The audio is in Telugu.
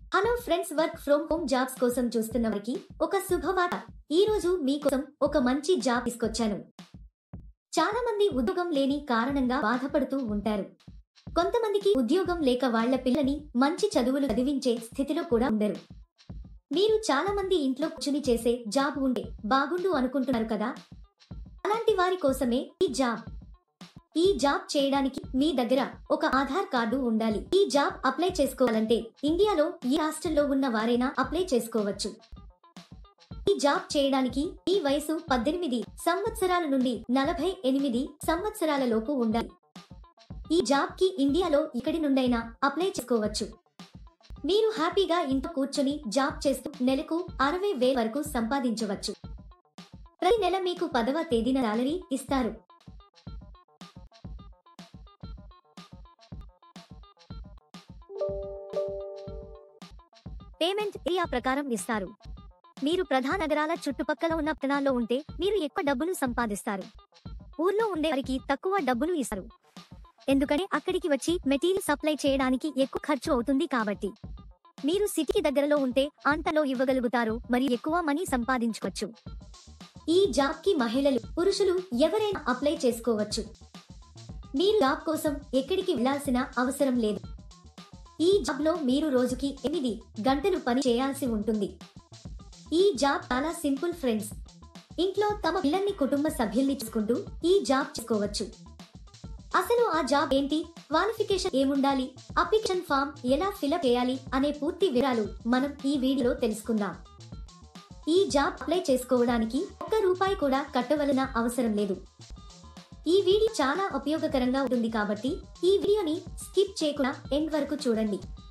Hello friends, work from home jobs కోసం చూస్తున్న వారికి ఒక శుభవార్త. ఈ రోజు మీకోసం ఒక మంచి జాబ్ తీసుకొచ్చాను. చాలా మంది ఉద్యోగం లేని కారణంగా బాధపడుతూ ఉంటారు. కొంతమందికి ఉద్యోగం లేక వాళ్ళ పిల్లని మంచి చదువులు చదివించే స్థితిలో కూడా ఉండరు. మీరు చాలా మంది ఇంట్లో కూర్చుని చేసే జాబ్ ఉంటే బాగుండు అనుకుంటున్నారు కదా. అలాంటి వారి కోసమే ఈ జాబ్ చేయడానికి మీ దగ్గర ఒక ఆధార్ కార్డు ఉండాలి. ఈ జాబ్ అప్లై చేసుకోవాలంటే ఇండియాలో ఏ రాష్ట్రంలో ఉన్న వారైనా అప్లై చేసుకోవచ్చు. ఈ జాబ్ చేయడానికి మీ వయసు 18 సంవత్సరాల నుండి 48 సంవత్సరాల లోపు ఉండాలి. ఈ జాబ్ కి ఇండియాలో ఎక్కడి నుండైనా అప్లై చేసుకోవచ్చు. మీరు హ్యాపీగా ఇంట్లో కూర్చొని జాబ్ చేస్తూ నెలకు 60,000 వరకు సంపాదించవచ్చు. ప్రతి నెల మీకు 10వ తేదీన సాలరీ ఇస్తారు. పేమెంట్ ఏరియా ప్రకారం ఇస్తారు. మీరు ప్రధాన నగరాల చుట్టుపక్కల ఉన్న పట్టణాల్లో ఉంటే మీరు ఎక్కువ డబ్బులు సంపాదిస్తారు. ఊర్లో ఉండే వారికి తక్కువ డబ్బులు ఇస్తారు. ఎందుకంటే అక్కడికి వచ్చి మెటీరియల్ సప్లై చేయడానికి ఎక్కువ ఖర్చు అవుతుంది కాబట్టి. మీరు సిటీకి దగ్గరలో ఉంటే అంతలో ఇవ్వగలుగుతారు మరియు ఎక్కువ మనీ సంపాదించుకోవచ్చు. ఈ జాబ్ కి మహిళలు, పురుషులు ఎవరైనా అప్లై చేసుకోవచ్చు. మీరు జాబ్ కోసం ఎక్కడికి వెళ్లాల్సిన అవసరం లేదు. ఈ జాబ్ లో మీరు రోజుకి 8 గంటలు పని చేయాల్సి ఉంటుంది. ఈ జాబ్ చాలా సింపుల్ ఫ్రెండ్స్. ఇంట్లో తమ పిల్లల్ని, కుటుంబ సభ్యుల్ని చూసుకుంటూ ఈ జాబ్ చేసుకోవచ్చు. అసలు ఆ జాబ్ ఏంటి, క్వాలిఫికేషన్ ఏముండాలి, అప్లికేషన్ ఫామ్ ఎలా ఫిలప్ చేయాలి అనే పూర్తి వివరాలు మనం ఈ వీడియోలో తెలుసుకుందాం. ఈ జాబ్ అప్లై చేసుకోవడానికి ₹1 కూడా కట్టవలసిన అవసరం లేదు. ఈ వీడియో చాలా ఉపయోగకరంగా ఉంటుంది కాబట్టి ఈ వీడియోని స్కిప్ చేయకుండా ఎండ్ వరకు చూడండి.